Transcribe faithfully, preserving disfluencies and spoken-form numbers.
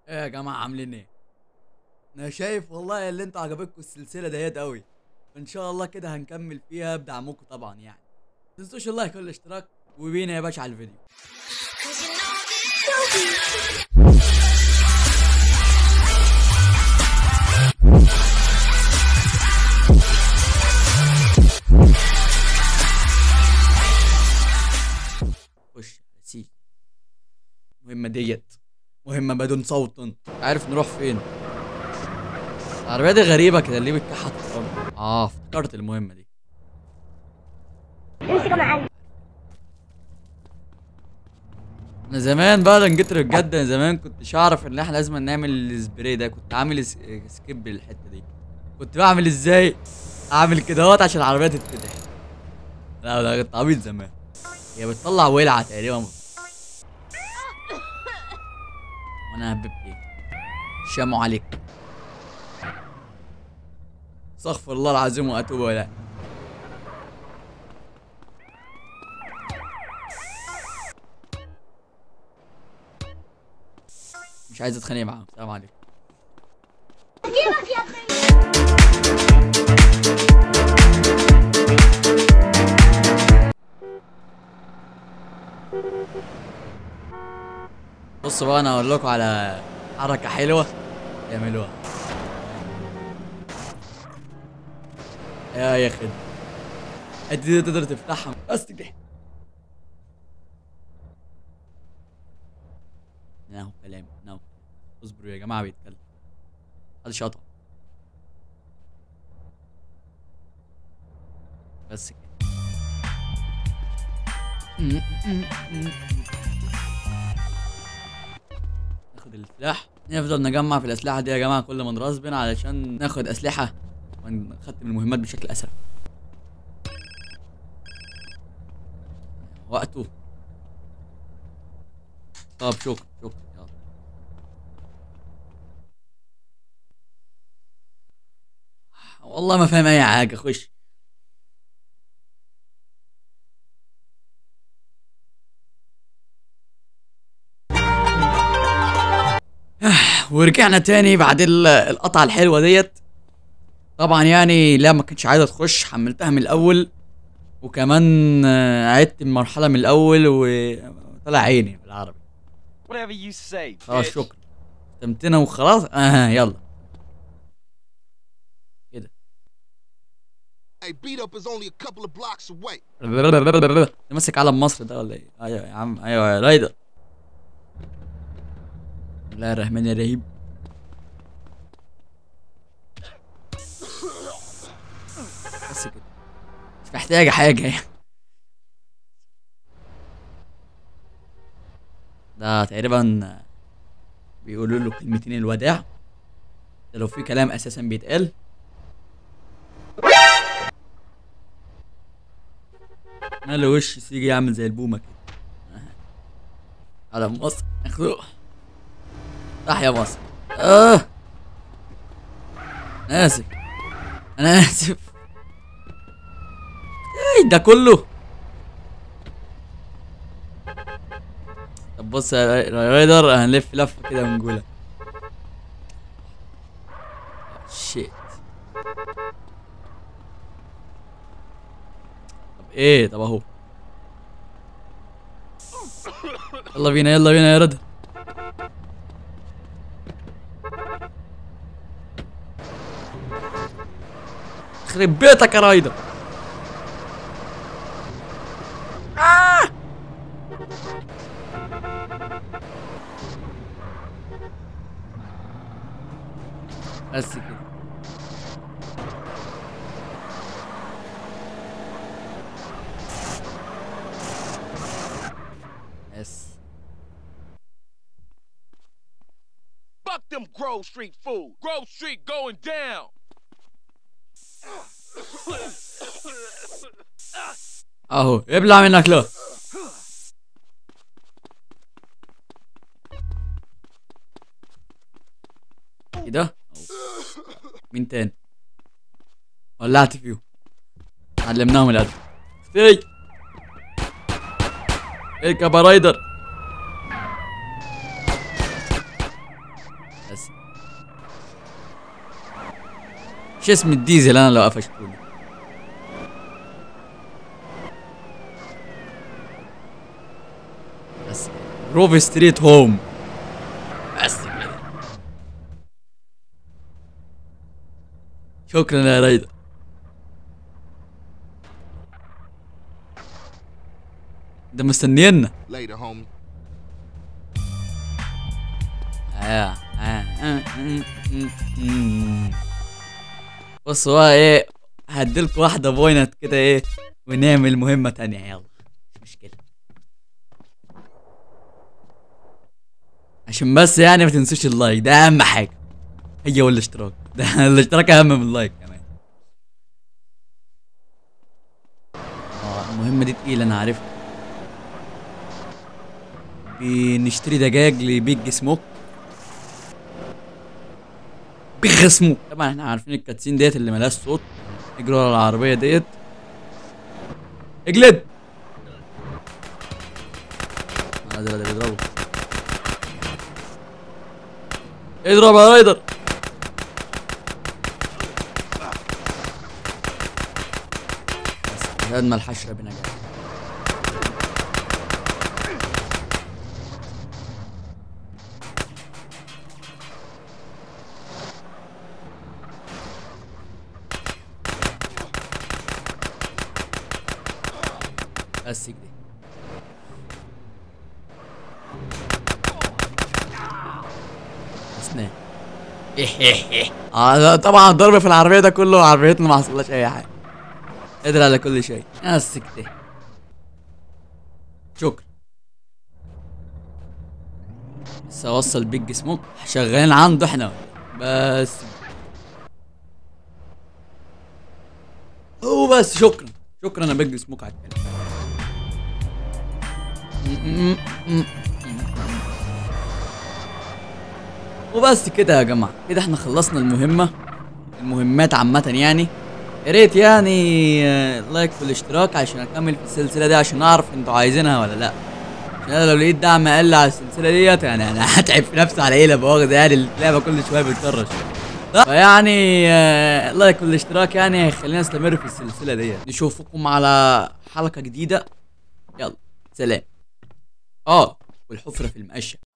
ايه يا جماعه عاملين ايه؟ انا شايف والله اللي انتوا عجبتكم السلسله ديت قوي، وان شاء الله كده هنكمل فيها بدعمكم طبعا. يعني متنسوش اللايك والاشتراك، وبينا يا باشا على الفيديو. خش على سي المهمه ديت، مهمه بدون صوت. عارف نروح فين؟ العربية دي غريبة كده، ليه بتكحت في الأرض؟ اه افتكرت المهمة دي. امسك يا معلم. أنا زمان بقى لما جيت بجد، أنا زمان كنتش أعرف إن إحنا لازم نعمل السبراي ده، كنت عامل سكيب للحتة دي. كنت بعمل إزاي؟ أعمل كده اهوت عشان العربية تتفتح. لا لا كنت عبيط زمان. هي بتطلع ولعة تقريبا. وأنا هبب إيه؟ شاموا عليك. استغفر الله العظيم وأتوب إليه. مش عايز اتخانق معاهم. السلام عليكم. بصوا بقى، انا اقول لكم على حركه حلوه تعملوها. يا يا خد انت دي تقدر تفتحها بس كده. ناهو كلام ناهو. اصبروا يا جماعه، بيتكلم. هذا شاطر بس كده. ناخد السلاح، نفضل نجمع في الاسلحه دي يا جماعه كل ما نرازبن علشان ناخد اسلحه ونختم المهمات بشكل اسرع. وقته. طب شكرا شكرا. يلا والله ما فاهم اي حاجه. خش. ورجعنا تاني بعد القطعه الحلوه ديت. طبعا يعني لا ما كنتش عايزه تخش، حملتها من الاول، وكمان عدت المرحله من الاول وطلع عيني بالعربي. خلاص شكرا، تمتنا وخلاص. اه يلا كده. ماسك علم مصر ده ولا ايه؟ ايوه يا عم، ايوه يا رايدر. بسم الله الرحمن الرحيم. بس كده، مش محتاجه حاجه يعني. ده تقريبا بيقولوا له كلمتين الوداع، ده لو في كلام اساسا بيتقال. ماله وش سيجي يعمل زي البومه كده. على مصر مخلوق. صح يا مصر. اه انا اسف، انا اسف. ايه ده كله؟ طب بص يا رايدر، هنلف لفه كده ونقولها. شيت. طب ايه؟ طب اهو. يلا بينا يلا بينا يا رضا. يخرب بيتك يا رايدر. آه! بس كده. بس Fuck them Grove Street fools. Grove Street going down. اهو ابلع منك له. ايه ده؟ مين تاني؟ ولعت فيهم، علمناهم الادب. في اركب يا رايدر. بس شو اسم الديزل انا لو قفشتوني. بس روف ستريت هوم. بس كده. شكرا يا رايدر. ده مستنينا. Later, homie. آه. آه. آه. آه. آه. بص هو ايه، هديلكوا واحدة بوينت كده ايه ونعمل مهمة تانية. يلا مش مشكلة، عشان بس يعني ما تنسوش اللايك، ده اهم حاجة. هي والاشتراك، ده الاشتراك اهم من اللايك كمان. اه المهمة دي تقيلة انا عارفها. بنشتري دجاج لبيج سموك. بيج سموك طبعا احنا عارفين الكاتسين ديت اللي ملهاش صوت. اجروا على العربية ديت. اجلد. اه ده ده بيضربه. اضرب يا رايدر. بس خدنا الحشرة بنجاح. بس كده. اسنان. اه طبعا الضرب في العربية ده كله عربيتنا ما حصلهاش اي حاجة. قدر على كل شيء. بس كده. شكرا. بس اوصل بيج سموك شغالين عنده احنا. بس هو بس. شكرا شكرا يا بيج سموك على الكلام. وبس كده يا جماعه، كده احنا خلصنا المهمه، المهمات عامه يعني. يا ريت يعني لايك والاشتراك عشان اكمل في السلسله دي، عشان اعرف انتوا عايزينها ولا لا. عشان انا لو لقيت دعم اقل على السلسله ديت يعني انا هتعب في نفسي على ايه لا مؤاخذه، يعني اللعبه كل شويه بتكرش. فيعني لايك والاشتراك يعني هيخلينا نستمر في السلسله ديت. نشوفكم على حلقه جديده. يلا سلام. اه والحفره في المقشه.